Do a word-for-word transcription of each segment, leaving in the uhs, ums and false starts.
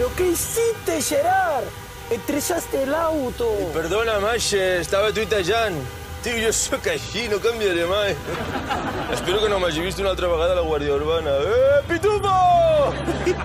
¿Pero qué hiciste, Gerard? Estrellaste el auto. Eh, perdona, Maye, estava tuitejant. Tio, jo sóc així, no canviaré mai. Espero que no m'hagi vist una altra vegada a la Guàrdia Urbana. Eh, Pitufo!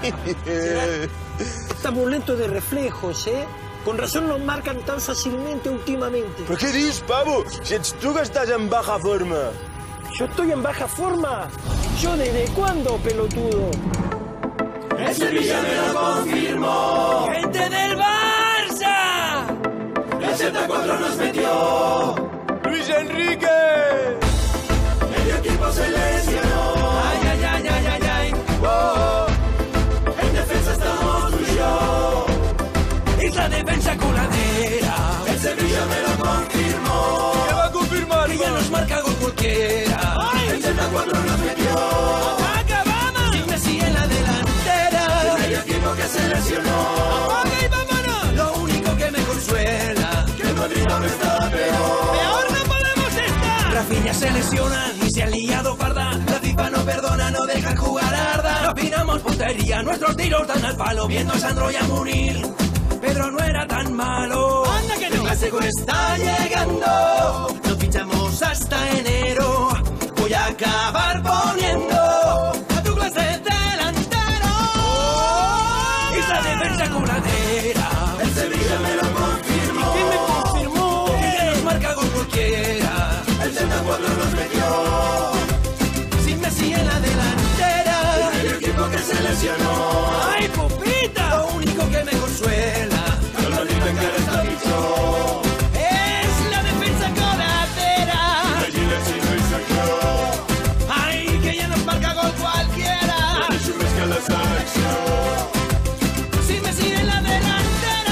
Estamos lentos de reflejos, ¿eh? Con razón nos marcan tan fácilmente últimamente. Però què dius, pavo? Si ets tu que estàs en baja forma. ¿Yo estoy en baja forma? ¿Yo desde cuándo, pelotudo? El Sevilla me lo confirmó. ¡Gente del Barça! El Z cuatro nos metió. Luis Enrique! Medio equipo se lesionó. ¡Ay, ay, ay, ay, ay, ay! Oh, en defensa estamos tú y yo. ¡Es la defensa coladera! El Sevilla me lo confirmó. Què va confirmar, Que ya nos marca gol cualquiera. El Z cuatro nos metió. ¡Acabamos! Sin Messi en la delantera. Medio equipo que se lesionó. ¡Apaga y vámonos! Lo único que me consuela. Que el Madrid no está peor. ¡Peor no podemos estar! Rafinha se lesiona y se ha liado parda. La FIFA no perdona, no deja jugar Arda. No opinamos puntería, nuestros tiros dan al palo. Viendo a Sandro y a Munir. Pedro no era tan malo. ¡Anda que no! El clásico está llegando. No fichamos hasta enero. Voy a acabar poniendo a tu clase delantero. Es la defensa coladera. El Sevilla me lo confirmó. ¿Quién me confirmó? Que nos marca gol cualquiera. El Z cuatro nos metió. Sin Messi en la delantera. Medio equipo que se lesionó. ¡Ay, Pupita! Lo único que me consuela. El Madrid venga está bicho. Es la defensa coladera. Allí le sigo y sacó. ¡Ay, que ya nos marca gol cualquiera! El Churres que la selección. Sin Messi en la delantera.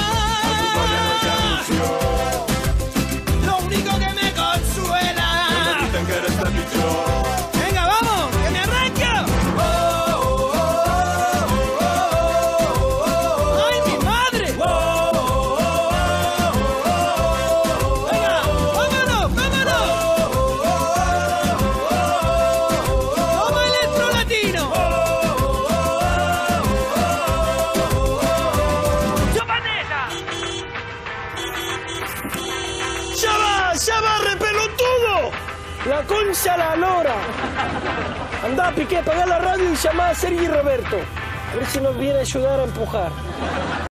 Lo único que me consuela. El Madrid venga está bicho. ¡Venga, vamos! ¡Que me arranca! ¡Oh, oh, oh, oh, oh, oh! ¡Ay, mi madre! ¡Oh, oh, oh, oh, oh! ¡Venga, vámonos, vámonos! ¡Toma electro latino! ¡Chapanesa! ¡Ya va, ya va, repelotudo! ¡La concha a la lora! Andá, Piqué, apagá la radio y llamá a Sergi y Roberto. A ver si nos viene a ayudar a empujar.